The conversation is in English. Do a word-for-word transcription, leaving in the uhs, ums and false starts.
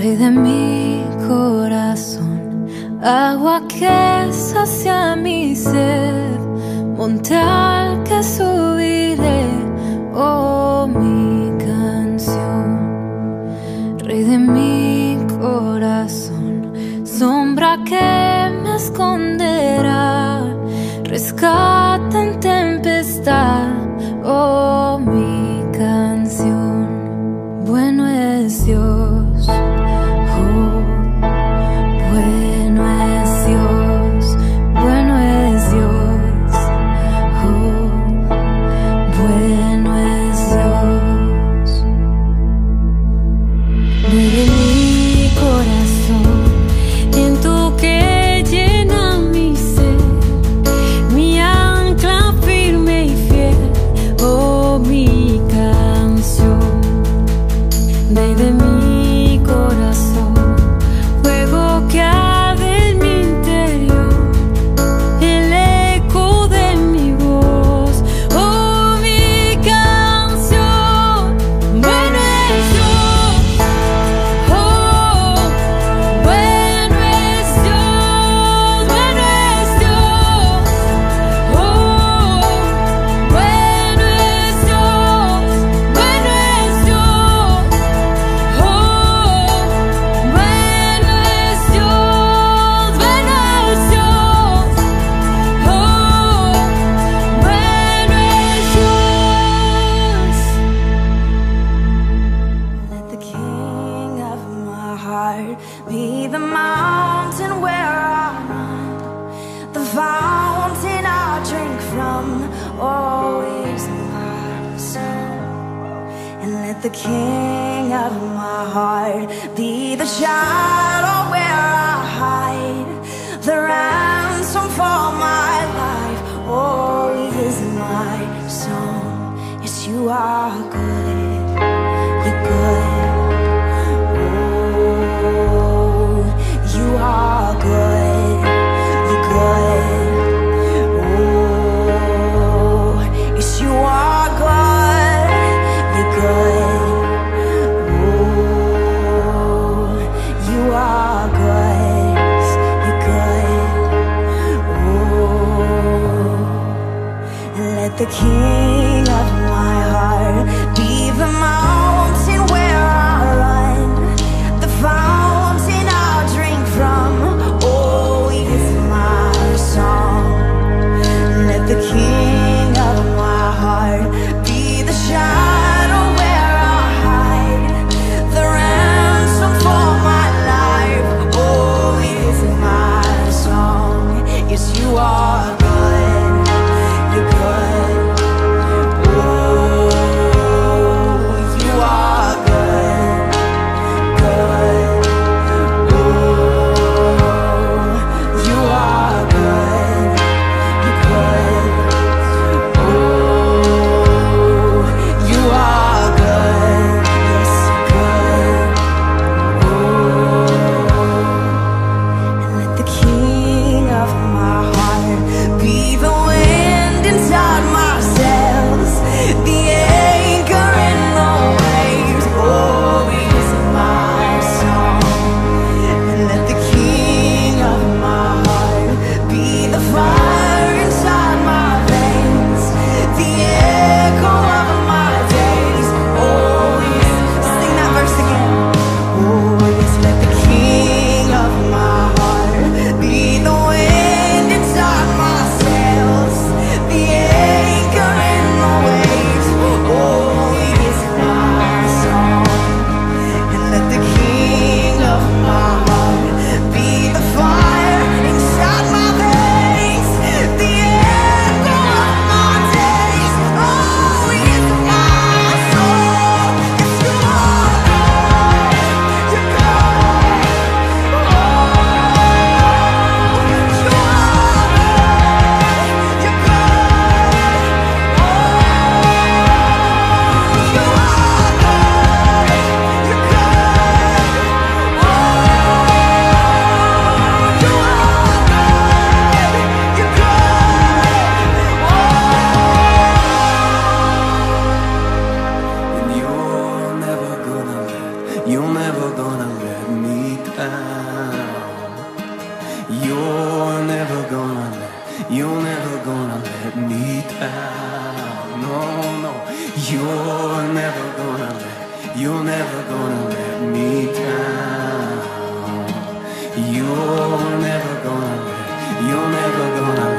Rey de mi corazón, agua que sacia mi sed, monte al que subiré, oh mi canción. Rey de mi corazón, sombra que me esconderá, rescata en tempestad, oh mi canción. Bueno es Dios, oh, bueno es Dios, bueno es Dios, oh, bueno es Dios. Desde mi corazón, viento que llena mi ser, mi ancla firme y fiel, oh mi canción. Desde mi corazón, fuego que arde en mi interior, el eco de mi voz, oh mi canción. Bueno es Dios, oh, bueno es Dios, bueno es Dios, oh, bueno es Dios, bueno es Dios. Be the mountain where I run, the fountain I drink from, always my song. And let the King of my heart be the shadow where I hide, the ransom for my life, oh, he is my song. Yes, you are good, you're good. You are good, you're good, oh, yes you are good, you're good, oh, you are good, you're good, oh, and let the King of my heart be You're never gonna let me down. You're never gonna let, you're never gonna